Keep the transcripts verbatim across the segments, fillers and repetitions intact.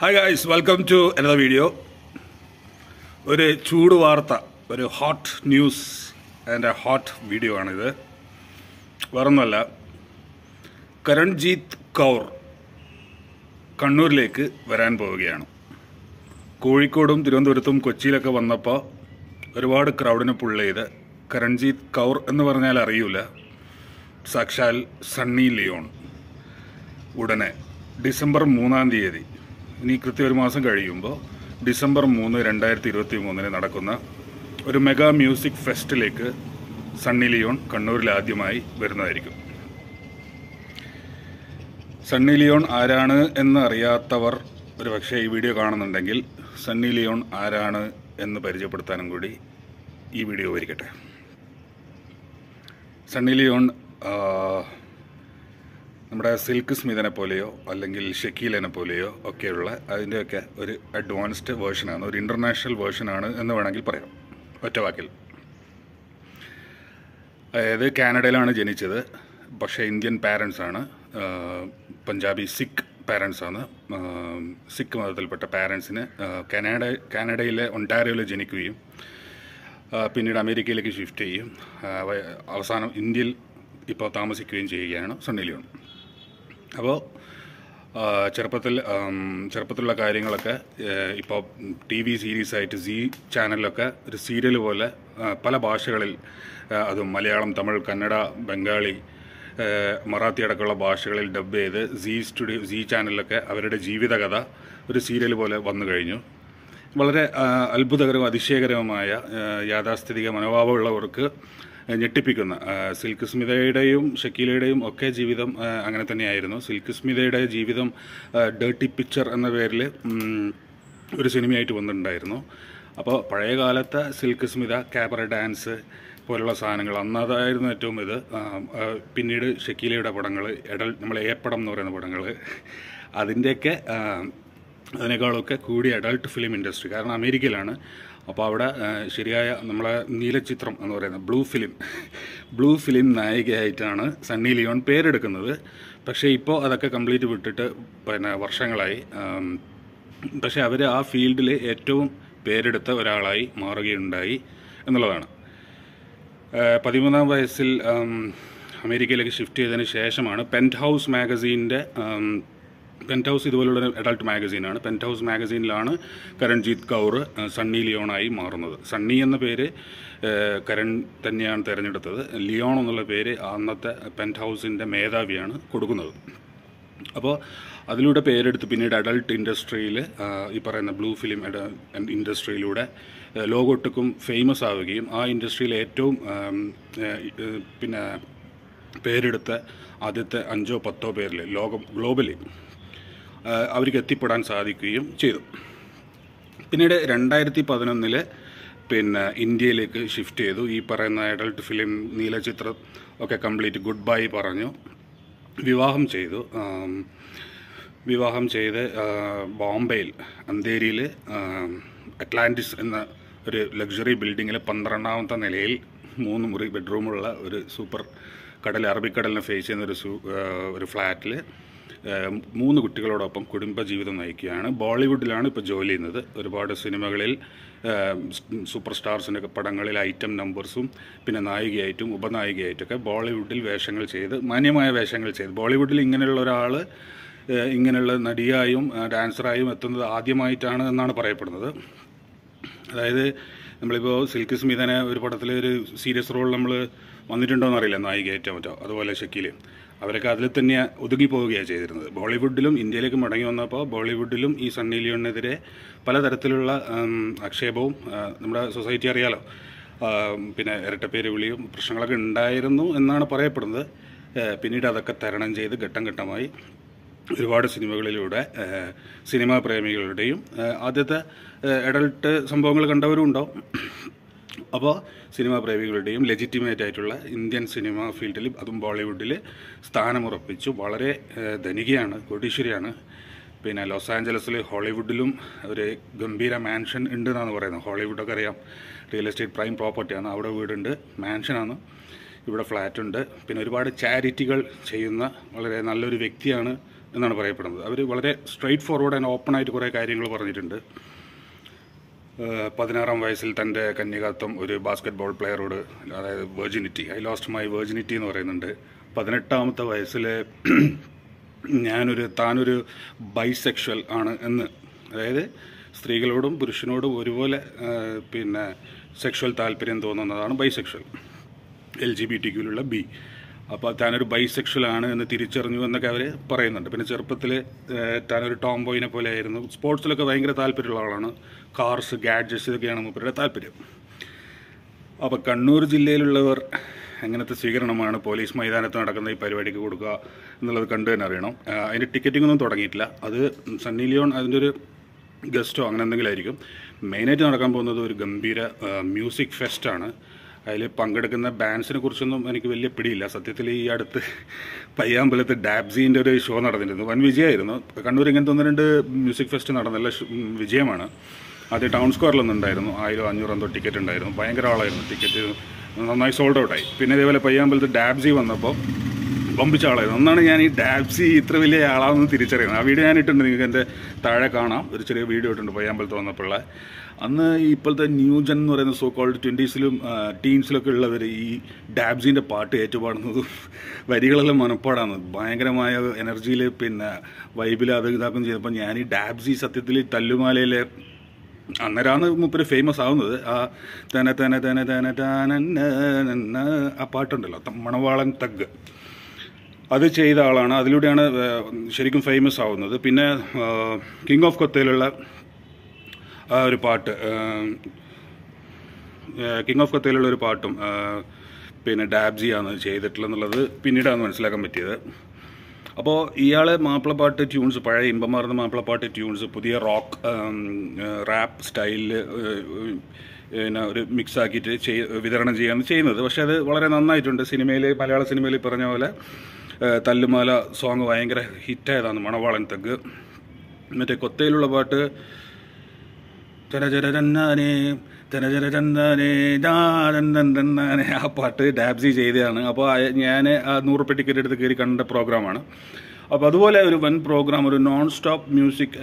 Hi guys, welcome to another video. ഒരു ചൂട് വാർത്ത, ഒരു hot news and a hot video ആണിത്. വേറൊന്നുമല്ല, കരൺജീത് കൗർ കണ്ണൂരിലേക്ക് വരാൻ പോവുകയാണ്. കോഴിക്കോടും തിരുവനന്തപുരത്തും കൊച്ചിയിലൊക്കെ വന്നപ്പോൾ ഒരുപാട് ക്രൗഡിനെ പുൾ ചെയ്ത് കരൺജീത് കൗർ എന്ന് പറഞ്ഞാൽ അറിയൂല, സാക്ഷാൽ സണ്ണി ലിയോൺ ഉടനെ ഡിസംബർ മൂന്നാം തീയതി, ഇനി കൃത്യം ഒരു മാസം കഴിയുമ്പോൾ ഡിസംബർ മൂന്ന് രണ്ടായിരത്തി ഇരുപത്തി മൂന്നിന് നടക്കുന്ന ഒരു മെഗാ മ്യൂസിക് ഫെസ്റ്റിലേക്ക് സണ്ണി ലിയോൺ കണ്ണൂരിൽ ആദ്യമായി വരുന്നതായിരിക്കും. സണ്ണി ലിയോൺ ആരാണ് എന്ന് അറിയാത്തവർ ഒരു പക്ഷേ ഈ വീഡിയോ കാണുന്നുണ്ടെങ്കിൽ സണ്ണി ലിയോൺ ആരാണ് എന്ന് പരിചയപ്പെടുത്താനും കൂടി ഈ വീഡിയോ വരികട്ടെ. സണ്ണി ലിയോൺ നമ്മുടെ സിൽക്ക് സ്മിതനെ പോലെയോ അല്ലെങ്കിൽ ഷെക്കീലിനെ പോലെയോ ഒക്കെയുള്ള അതിൻ്റെയൊക്കെ ഒരു അഡ്വാൻസ്ഡ് വേർഷനാണ്, ഒരു ഇൻ്റർനാഷണൽ വേർഷനാണ് എന്ന് വേണമെങ്കിൽ പറയാം ഒറ്റ വാക്കിൽ. അതായത് കാനഡയിലാണ് ജനിച്ചത്, പക്ഷേ ഇന്ത്യൻ പാരൻസാണ്, പഞ്ചാബി സിഖ് പാരൻസാണ്. സിഖ് മതത്തിൽപ്പെട്ട പാരൻസിന് കാനഡ കാനഡയിലെ ഒണ്ടാരിയോയിൽ ജനിക്കുകയും പിന്നീട് അമേരിക്കയിലേക്ക് ഷിഫ്റ്റ് ചെയ്യും, അവസാനം ഇന്ത്യയിൽ ഇപ്പോൾ താമസിക്കുകയും ചെയ്യുകയാണ് സണ്ണി ലിയോൺ. അപ്പോൾ ചെറുപ്പത്തിൽ ചെറുപ്പത്തിലുള്ള കാര്യങ്ങളൊക്കെ ഇപ്പോൾ ടി വി സീരീസായിട്ട് സീ ചാനലിലൊക്കെ ഒരു സീരിയൽ പോലെ പല ഭാഷകളിൽ, അതും മലയാളം, തമിഴ്, കന്നഡ, ബംഗാളി, മറാത്തി അടക്കമുള്ള ഭാഷകളിൽ ഡബ് ചെയ്ത് സീ സ്റ്റുഡിയോ സീ ചാനലിലൊക്കെ അവരുടെ ജീവിതകഥ ഒരു സീരിയൽ പോലെ വന്നു കഴിഞ്ഞു. വളരെ അത്ഭുതകരവും അതിശയകരവുമായ യാഥാസ്ഥിതിക മനോഭാവമുള്ളവർക്ക് ഞെട്ടിപ്പിക്കുന്ന, സിൽക്ക് സ്മിതയുടെയും ഷക്കീലയുടെയും ഒക്കെ ജീവിതം അങ്ങനെ തന്നെയായിരുന്നു. സിൽക്ക് സ്മിതയുടെ ജീവിതം ഡേർട്ടി പിക്ചർ എന്ന പേരിൽ ഒരു സിനിമയായിട്ട് വന്നിട്ടുണ്ടായിരുന്നു. അപ്പോൾ പഴയ കാലത്തെ സിൽക്ക് സ്മിത, ക്യാബറ ഡാൻസ് പോലുള്ള സാധനങ്ങൾ അന്നതായിരുന്നു ഏറ്റവും ഇത്. പിന്നീട് ഷക്കീലയുടെ പടങ്ങൾ, എഡൽ നമ്മൾ ഏപ്പടം എന്ന് പറയുന്ന പടങ്ങൾ, അതിൻ്റെയൊക്കെ അതിനേക്കാളൊക്കെ കൂടി അഡൾട്ട് ഫിലിം ഇൻഡസ്ട്രി, കാരണം അമേരിക്കയിലാണ്. അപ്പോൾ അവിടെ ശരിയായ നമ്മളെ നീലച്ചിത്രം എന്ന് പറയുന്ന ബ്ലൂ ഫിലിം ബ്ലൂ ഫിലിം നായികയായിട്ടാണ് സണ്ണി ലിയോൺ പേരെടുക്കുന്നത്. പക്ഷേ ഇപ്പോൾ അതൊക്കെ കംപ്ലീറ്റ് വിട്ടിട്ട് പിന്നെ വർഷങ്ങളായി. പക്ഷേ അവർ ആ ഫീൽഡിൽ ഏറ്റവും പേരെടുത്ത ഒരാളായി മാറുകയുണ്ടായി എന്നുള്ളതാണ്. പതിമൂന്നാം വയസ്സിൽ അമേരിക്കയിലേക്ക് ഷിഫ്റ്റ് ചെയ്തതിന് ശേഷമാണ് പെൻറ്റ് ഹൗസ് മാഗസീൻ്റെ പെൻറ്റ് ഹൗസ് ഇതുപോലുള്ള അഡൾട്ട് മാഗസീനാണ്. പെൻറ്റ് ഹൗസ് മാഗസീനിലാണ് കരൺജീത് കൗർ സണ്ണി ലിയോണായി മാറുന്നത്. സണ്ണി എന്ന പേര് കരൺ തന്നെയാണ് തിരഞ്ഞെടുത്തത്. ലിയോൺ എന്നുള്ള പേര് അന്നത്തെ പെൻറ്റ് ഹൗസിൻ്റെ മേധാവിയാണ് കൊടുക്കുന്നത്. അപ്പോൾ അതിലൂടെ പേരെടുത്ത് പിന്നീട് അഡൾട്ട് ഇൻഡസ്ട്രിയിൽ, ഈ പറയുന്ന ബ്ലൂ ഫിലിം ഇൻഡസ്ട്രിയിലൂടെ ലോകമൊട്ടുക്കും ഫേമസ് ആവുകയും ആ ഇൻഡസ്ട്രിയിലെ ഏറ്റവും പിന്നെ പേരെടുത്ത ആദ്യത്തെ അഞ്ചോ പത്തോ പേരിൽ ലോകം ഗ്ലോബലി അവർക്ക് എത്തിപ്പെടാൻ സാധിക്കുകയും ചെയ്തു. പിന്നീട് രണ്ടായിരത്തി പതിനൊന്നില് പിന്നെ ഇന്ത്യയിലേക്ക് ഷിഫ്റ്റ് ചെയ്തു. ഈ പറയുന്ന അഡൾട്ട് ഫിലിം നീലചിത്രം ഒക്കെ കംപ്ലീറ്റ് ഗുഡ് ബൈ പറഞ്ഞു, വിവാഹം ചെയ്തു. വിവാഹം ചെയ്ത് ബോംബെയിൽ അന്തേരിയിൽ അറ്റ്ലാന്റിസ് എന്ന ഒരു ലക്ഷറി ബിൽഡിങ്ങിൽ പന്ത്രണ്ടാമത്തെ നിലയിൽ മൂന്ന് മുറി ബെഡ്റൂമുള്ള ഒരു സൂപ്പർ കടൽ, അറബിക്കടലിനെ ഫേസ് ചെയ്യുന്ന ഒരു ഒരു ഫ്ലാറ്റിൽ മൂന്ന് കുട്ടികളോടൊപ്പം കുടുംബജീവിതം നയിക്കുകയാണ്. ബോളിവുഡിലാണ് ഇപ്പോൾ ജോലി ചെയ്യുന്നത്. ഒരുപാട് സിനിമകളിൽ, സൂപ്പർ സ്റ്റാർസിൻ്റെ പടങ്ങളിൽ ഐറ്റം നമ്പേഴ്സും പിന്നെ നായികയായിട്ടും ഉപനായികയായിട്ടൊക്കെ ബോളിവുഡിൽ വേഷങ്ങൾ ചെയ്ത്, മാന്യമായ വേഷങ്ങൾ ചെയ്ത്, ബോളിവുഡിൽ ഇങ്ങനെയുള്ള ഒരാൾ ഇങ്ങനെയുള്ള നടിയായും ഡാൻസറായും എത്തുന്നത് ആദ്യമായിട്ടാണ് എന്നാണ് പറയപ്പെടുന്നത്. അതായത് നമ്മളിപ്പോൾ സിൽക്ക് സ്മിതനെ ഒരു പടത്തിൽ ഒരു സീരിയസ് റോൾ നമ്മൾ വന്നിട്ടുണ്ടോ എന്നറിയില്ല, നായികയായിട്ടോ മറ്റോ, അതുപോലെ ഷക്കീല്, അവരൊക്കെ അതിൽ തന്നെ ഒതുങ്ങി പോവുകയാണ് ചെയ്തിരുന്നത്. ബോളിവുഡിലും ഇന്ത്യയിലേക്ക് മടങ്ങി വന്നപ്പോൾ ബോളിവുഡിലും ഈ സണ്ണി ലിയോണിനെതിരെ പലതരത്തിലുള്ള ആക്ഷേപവും നമ്മുടെ സൊസൈറ്റി അറിയാലോ, പിന്നെ ഇരട്ടപ്പേര് വിളിയും പ്രശ്നങ്ങളൊക്കെ ഉണ്ടായിരുന്നു എന്നാണ് പറയപ്പെടുന്നത്. പിന്നീട് അതൊക്കെ തരണം ചെയ്ത് ഘട്ടം ഘട്ടമായി ഒരുപാട് സിനിമകളിലൂടെ സിനിമാ പ്രേമികളുടെയും ആദ്യത്തെ അഡൾട്ട് സംഭവങ്ങൾ കണ്ടവരും ഉണ്ടാവും. അപ്പോൾ സിനിമാ പ്രേമികളുടെയും ലെജിറ്റിമേറ്റ് ആയിട്ടുള്ള ഇന്ത്യൻ സിനിമ ഫീൽഡിൽ, അതും ബോളിവുഡിൽ സ്ഥാനമുറപ്പിച്ചു. വളരെ ധനികയാണ്, കോടീശ്വരിയാണ്. പിന്നെ ലോസ് ആഞ്ചലസിൽ, ഹോളിവുഡിലും ഒരു ഗംഭീര മാൻഷൻ ഉണ്ട് എന്നാണ് പറയുന്നത്. ഹോളിവുഡൊക്കെ അറിയാം, റിയൽ എസ്റ്റേറ്റ് പ്രൈം പ്രോപ്പർട്ടിയാണ്. അവിടെ വീടുണ്ട്, മാൻഷനാണ്, ഇവിടെ ഫ്ലാറ്റുണ്ട്. പിന്നെ ഒരുപാട് ചാരിറ്റികൾ ചെയ്യുന്ന വളരെ നല്ലൊരു വ്യക്തിയാണ് എന്നാണ് പറയപ്പെടുന്നത്. അവർ വളരെ സ്ട്രെയിറ്റ് ഫോർവേഡ് ആൻഡ് ഓപ്പൺ ആയിട്ട് കുറേ കാര്യങ്ങൾ പറഞ്ഞിട്ടുണ്ട്. പതിനാറാം വയസ്സിൽ തൻ്റെ കന്യകാത്വം ഒരു ബാസ്കറ്റ് ബോൾ പ്ലെയറോട്, അതായത് virginity, I lost my virginity എന്ന് പറയുന്നുണ്ട്. പതിനെട്ടാമത്തെ വയസ്സിൽ ഞാനൊരു താനൊരു ബൈസെക്ഷൽ ആണ് എന്ന്, അതായത് സ്ത്രീകളോടും പുരുഷനോടും ഒരുപോലെ പിന്നെ സെക്ഷൽ താല്പര്യം തോന്നുന്നതാണ് bisexual, L G B T ക്യൂലുള്ള ബി. അപ്പോൾ താനൊരു ബൈസെക്ഷൽ ആണ് എന്ന് തിരിച്ചറിഞ്ഞു എന്നൊക്കെ അവർ പറയുന്നുണ്ട്. പിന്നെ ചെറുപ്പത്തിൽ താനൊരു ടോം ബോയിനെ പോലെ ആയിരുന്നു. സ്പോർട്സിലൊക്കെ ഭയങ്കര താല്പര്യമുള്ള ആളാണ്. കാർസ്, ഗാഡ്ജറ്റ്സ് ഇതൊക്കെയാണ് മൂപ്പരുടെ താല്പര്യം. അപ്പോൾ കണ്ണൂർ ജില്ലയിലുള്ളവർ എങ്ങനത്തെ സ്വീകരണമാണ് പോലീസ് മൈതാനത്ത് നടക്കുന്ന ഈ പരിപാടിക്ക് കൊടുക്കുക എന്നുള്ളത് കണ്ടു തന്നെ അറിയണം. അതിൻ്റെ ടിക്കറ്റിംഗ് ഒന്നും തുടങ്ങിയിട്ടില്ല. അത് സണ്ണി ലിയോൺ അതിൻ്റെ ഒരു ഗസ്റ്റോ അങ്ങനെ എന്തെങ്കിലും ആയിരിക്കും. മെയിനായിട്ട് നടക്കാൻ പോകുന്നത് ഒരു ഗംഭീര മ്യൂസിക് ഫെസ്റ്റാണ്. അതിൽ പങ്കെടുക്കുന്ന ബാൻഡ്സിനെ കുറിച്ചൊന്നും എനിക്ക് വലിയ പിടിയില്ല. സത്യത്തിൽ ഈ അടുത്ത് പയ്യാമ്പലത്ത് ഡാബ്സീൻ്റെ ഒരു ഷോ നടന്നിരുന്നു, വൻ വിജയമായിരുന്നു. കണ്ണൂർ ഇങ്ങനത്തെ ഒന്ന് രണ്ട് മ്യൂസിക് ഫെസ്റ്റ് നടന്നല്ല വിജയമാണ്. ആദ്യം ടൗൺ സ്ക്വയറിലൊന്നും ഉണ്ടായിരുന്നു, ആയിരം അഞ്ഞൂറ് എന്തോ ടിക്കറ്റ് ഉണ്ടായിരുന്നു. ഭയങ്കര ആളായിരുന്നു, ടിക്കറ്റ് നന്നായി സോൾഡ് ഔട്ടായി. പിന്നെ ഇതേപോലെ പയ്യാമ്പലത്ത് ഡാബ്സി വന്നപ്പോൾ ബമ്പിച്ച ആളായിരുന്നു. ഒന്നാണ് ഞാൻ ഈ ഡാബ്സി ഇത്ര വലിയ ആളാണെന്ന് തിരിച്ചറിയുന്നത്. ആ വീഡിയോ ഞാൻ ഇട്ടുണ്ട്, നിങ്ങൾക്ക് എൻ്റെ താഴെ കാണാം. ഒരു ചെറിയ വീഡിയോ ഇട്ടുണ്ട് പയ്യാമ്പലത്ത് വന്നപ്പോഴുള്ള. അന്ന് ഇപ്പോഴത്തെ ന്യൂജൻ എന്ന് പറയുന്ന സോ കോൾഡ് ട്വൻറ്റീസിലും ടീൻസിലൊക്കെ ഉള്ളവർ ഈ ഡാബ്സിൻ്റെ പാട്ട് ഏറ്റുപാടുന്നതും വരികളെല്ലാം മനപ്പാടാണ്. ഭയങ്കരമായ എനർജിയിൽ പിന്നെ വൈബിൽ അത് ഇതാക്കും ചെയ്തപ്പോൾ ഞാൻ ഈ ഡാബ്സി സത്യത്തിൽ തല്ലുമാലയിലെ അന്നേരമാണ് മൂപ്പര് ഫേമസ് ആവുന്നത്. ആ തന തന തന തന താന ആ പാട്ടുണ്ടല്ലോ, മണവാളൻ തഗ്, അത് ചെയ്ത ആളാണ്. അതിലൂടെയാണ് ശരിക്കും ഫേമസ് ആവുന്നത്. പിന്നെ കിങ് ഓഫ് കൊത്തയിലുള്ള ആ ഒരു പാട്ട്, കിങ് ഓഫ് കൊത്തയിലുള്ള ഒരു പാട്ടും പിന്നെ ഡാബ്സിയാണ് ചെയ്തിട്ടുള്ളതെന്നുള്ളത് പിന്നീടാണ് മനസ്സിലാക്കാൻ പറ്റിയത്. അപ്പോൾ ഇയാൾ മാപ്പിളപ്പാട്ട് ട്യൂൺസ്, പഴയ ഇമ്പമാർന്ന മാപ്പിളപ്പാട്ട് ട്യൂൺസ് പുതിയ റോക്ക് റാപ്പ് സ്റ്റൈലിൽ പിന്നെ ഒരു മിക്സ് ആക്കിയിട്ട് ചെയ് വിതരണം ചെയ്യുകയാണ് ചെയ്യുന്നത്. പക്ഷേ അത് വളരെ നന്നായിട്ടുണ്ട്. സിനിമയിൽ, മലയാള സിനിമയിൽ പറഞ്ഞ പോലെ തല്ലുമാല സോങ് ഭയങ്കര ഹിറ്റായതാണ്, മണവാളൻ തഗ്. മറ്റേ കൊത്തയിലുള്ള പാട്ട് ചരചരന്നാനേ ചരചരന്നാനേ ദാനന്ദനാനേ, ആ പാട്ട് ഡാബ്സി ചെയ്തതാണ്. അപ്പോൾ ഞാൻ ആ നൂറ് റുപ്യ ടിക്കറ്റ് എടുത്ത് കയറി കണ്ട പ്രോഗ്രാമാണ്. അപ്പോൾ അതുപോലെ ഒരു വൻ പ്രോഗ്രാം, ഒരു നോൺ സ്റ്റോപ്പ് മ്യൂസിക്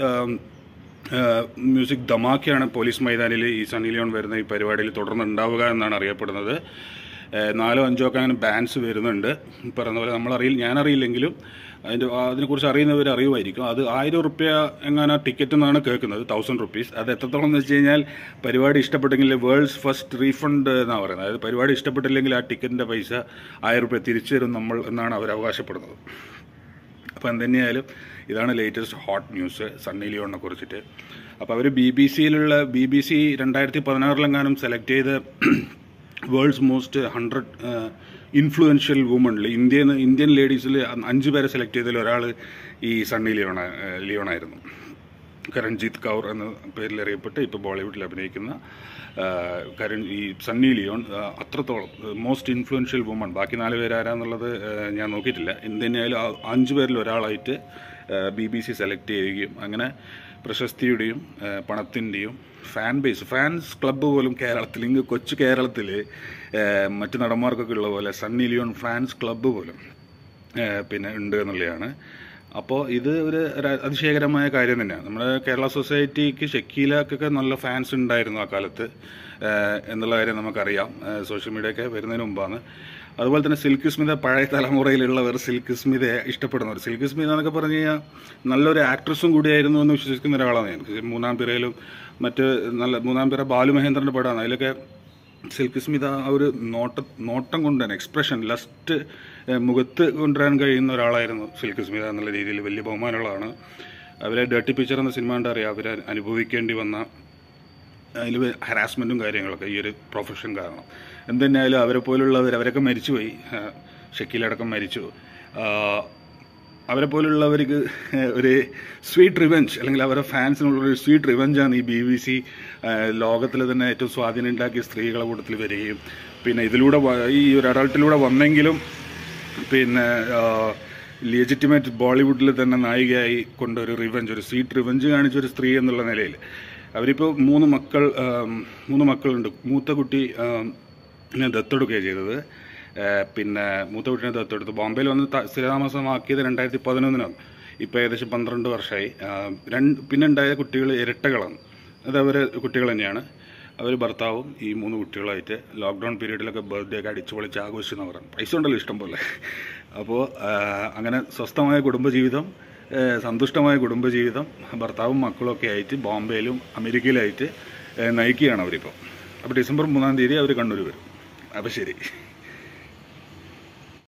മ്യൂസിക് ധമാക്കയാണ് പോലീസ് മൈതാനിൽ ഈ സണ്ണി ലിയോൺ വരുന്ന ഈ പരിപാടിയിൽ തുടർന്ന് ഉണ്ടാവുക എന്നാണ് അറിയപ്പെടുന്നത്. നാലോ അഞ്ചോ ഒക്കെ അങ്ങനെ ബാൻഡ്സ് വരുന്നുണ്ട്. പറയുന്ന പോലെ നമ്മളറിയില്ല, ഞാനറിയില്ലെങ്കിലും അതിൻ്റെ അതിനെക്കുറിച്ച് അറിയുന്നവർ അറിയുമായിരിക്കും. അത് ആയിരം റുപ്യ എങ്ങനെ ടിക്കറ്റ് എന്നാണ് കേൾക്കുന്നത്, തൗസൻഡ് റുപ്പീസ്. അത് എത്രത്തോളം എന്ന് വെച്ച് കഴിഞ്ഞാൽ പരിപാടി ഇഷ്ടപ്പെട്ടെങ്കിൽ വേൾഡ്സ് ഫസ്റ്റ് റീഫണ്ട് എന്നാണ് പറയുന്നത്. അതായത് പരിപാടി ഇഷ്ടപ്പെട്ടില്ലെങ്കിൽ ആ ടിക്കറ്റിൻ്റെ പൈസ ആയിരം റുപ്യ തിരിച്ചു തരും നമ്മൾ എന്നാണ് അവർ അവകാശപ്പെടുന്നത്. അപ്പോൾ എന്തുതന്നെയായാലും ഇതാണ് ലേറ്റസ്റ്റ് ഹോട്ട് ന്യൂസ് സണ്ണി ലിയോണിനെ കുറിച്ചിട്ട്. അപ്പോൾ അവർ ബി ബി സിയിലുള്ള ബി ബി സി രണ്ടായിരത്തി പതിനാറിലെങ്ങാനും സെലക്ട് ചെയ്ത് വേൾഡ്സ് മോസ്റ്റ് ഹൺഡ്രഡ് ഇൻഫ്ലുവൻഷ്യൽ വുമണിൽ ഇന്ത്യൻ ഇന്ത്യൻ ലേഡീസിൽ അഞ്ച് പേരെ സെലക്ട് ചെയ്തതിൽ ഒരാൾ ഈ സണ്ണി ലിയോണ ലിയോണായിരുന്നു. കരൺജീത് കൗർ എന്ന പേരിൽ അറിയപ്പെട്ട് ഇപ്പോൾ ബോളിവുഡിൽ അഭിനയിക്കുന്ന കരൺ ഈ സണ്ണി ലിയോൺ അത്രത്തോളം മോസ്റ്റ് ഇൻഫ്ലുവൻഷ്യൽ വുമൺ. ബാക്കി നാല് പേരാരാന്നുള്ളത് ഞാൻ നോക്കിയിട്ടില്ല. എന്തിനായാലും അഞ്ച് പേരിൽ ഒരാളായിട്ട് ബി ബി സി സെലക്ട് ചെയ്യുകയും അങ്ങനെ പ്രശസ്തിയുടെയും പണത്തിൻ്റെയും ഫാൻ ബേസ്, ഫാൻസ് ക്ലബ്ബ് പോലും കേരളത്തിൽ, ഇങ്ങ് കൊച്ചു കേരളത്തിൽ മറ്റ് നടന്മാർക്കൊക്കെ ഉള്ള പോലെ സണ്ണി ലിയോൺ ഫാൻസ് ക്ലബ്ബ് പോലും പിന്നെ ഉണ്ട് എന്നുള്ളതാണ്. അപ്പോൾ ഇത് ഒരു അതിശയകരമായ കാര്യം തന്നെയാണ്. നമ്മുടെ കേരള സൊസൈറ്റിക്ക് ഷക്കീലക്കൊക്കെ നല്ല ഫാൻസ് ഉണ്ടായിരുന്നു ആ കാലത്ത് എന്നുള്ള കാര്യം നമുക്കറിയാം, സോഷ്യൽ മീഡിയ ഒക്കെ വരുന്നതിന് മുമ്പാണ്. അതുപോലെ തന്നെ സിൽക്ക് സ്മിത, പഴയ തലമുറയിലുള്ളവർ സിൽക്ക് സ്മിതയെ ഇഷ്ടപ്പെടുന്നവർ. സിൽക്ക് സ്മിത എന്നൊക്കെ പറഞ്ഞു കഴിഞ്ഞാൽ നല്ലൊരു ആക്ട്രസും കൂടിയായിരുന്നു എന്ന് വിശ്വസിക്കുന്ന ഒരാളാണ് ഞാൻ. മൂന്നാം പിറയിലും മറ്റ് നല്ല മൂന്നാം പിറ ബാലു മഹേന്ദ്രൻ്റെ പടമാണ്. അതിലൊക്കെ സിൽക്ക് സ്മിത ആ ഒരു നോട്ട നോട്ടം കൊണ്ട് തന്നെ എക്സ്പ്രഷൻ, ലസ്റ്റ് മുഖത്ത് കൊണ്ടുവരാൻ കഴിയുന്ന ഒരാളായിരുന്നു സിൽക്ക് സ്മിത എന്നുള്ള രീതിയിൽ വലിയ ബഹുമാനമുള്ളതാണ്. അവരെ ഡേർട്ടി പിക്ചർ എന്ന സിനിമ കണ്ട് അറിയാം, അവർ അനുഭവിക്കേണ്ടി വന്ന അതിൽ ഹരാസ്മെൻറ്റും കാര്യങ്ങളൊക്കെ ഈ ഒരു പ്രൊഫഷൻ കാരണം. എന്തുതന്നെയായാലും അവരെ പോലുള്ളവർ, അവരൊക്കെ മരിച്ചുപോയി, ഷക്കീലടക്കം മരിച്ചു. അവരെ പോലുള്ളവർക്ക് ഒരു സ്വീറ്റ് റിവെഞ്ച്, അല്ലെങ്കിൽ അവരുടെ ഫാൻസിനുള്ളൊരു സ്വീറ്റ് റിവെഞ്ചാണ് ഈ ബി ബി സി ലോകത്തിൽ തന്നെ ഏറ്റവും സ്വാധീനം ഉണ്ടാക്കിയ സ്ത്രീകളെ കൂട്ടത്തിൽ വരികയും പിന്നെ ഇതിലൂടെ ഈ ഒരു അഡൾട്ടിലൂടെ വന്നെങ്കിലും പിന്നെ ലെജിറ്റിമേറ്റ് ബോളിവുഡിൽ തന്നെ നായികയായി കൊണ്ടൊരു റിവെഞ്ച്, ഒരു സ്വീറ്റ് റിവെഞ്ച് കാണിച്ചൊരു സ്ത്രീ എന്നുള്ള നിലയിൽ അവരിപ്പോൾ മൂന്ന് മക്കൾ മൂന്ന് മക്കളുണ്ട്. മൂത്ത കുട്ടി ദത്തെടുക്കുകയാണ് ചെയ്തത്. പിന്നെ മൂത്ത കുട്ടീനെ ദത്തെടുത്ത് ബോംബെയിൽ വന്ന് സ്ഥിരതാമസമാക്കിയത് രണ്ടായിരത്തി പതിനൊന്നിനാണ്. ഇപ്പോൾ ഏകദേശം പന്ത്രണ്ട് വർഷമായി. രണ്ട് പിന്നെ ഉണ്ടായ കുട്ടികൾ ഇരട്ടകളാണ്. അത് അവരെ കുട്ടികൾ തന്നെയാണ്. അവർ ഭർത്താവും ഈ മൂന്ന് കുട്ടികളായിട്ട് ലോക്ക്ഡൗൺ പീരീഡിലൊക്കെ ബർത്ത്ഡേ ഒക്കെ അടിച്ചു പൊളിച്ച് ആഘോഷിച്ചെന്ന് പറയാം. പൈസ ഉണ്ടല്ലോ ഇഷ്ടം പോലെ. അപ്പോൾ അങ്ങനെ സ്വസ്ഥമായ കുടുംബജീവിതം, സന്തുഷ്ടമായ കുടുംബജീവിതം ഭർത്താവും മക്കളൊക്കെ ആയിട്ട് ബോംബെയിലും അമേരിക്കയിലായിട്ട് നയിക്കുകയാണ് അവരിപ്പോൾ. അപ്പോൾ ഡിസംബർ മൂന്നാം തീയതി അവർ കണ്ണൂർ വരും. അപ്പോൾ ശരി.